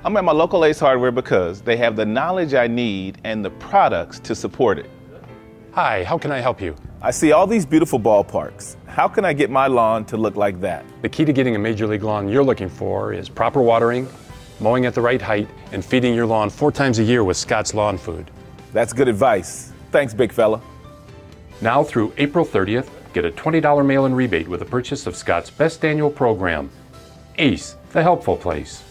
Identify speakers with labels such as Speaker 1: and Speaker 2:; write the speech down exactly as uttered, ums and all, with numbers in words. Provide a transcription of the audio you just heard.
Speaker 1: I'm at my local Ace Hardware because they have the knowledge I need and the products to support it.
Speaker 2: Hi, how can I help you?
Speaker 1: I see all these beautiful ballparks. How can I get my lawn to look like that?
Speaker 2: The key to getting a major league lawn you're looking for is proper watering, mowing at the right height, and feeding your lawn four times a year with Scott's Lawn Food.
Speaker 1: That's good advice. Thanks, big fella.
Speaker 2: Now through April thirtieth, get a twenty dollar mail-in rebate with the purchase of Scott's Best Annual Program. Ace, the helpful place.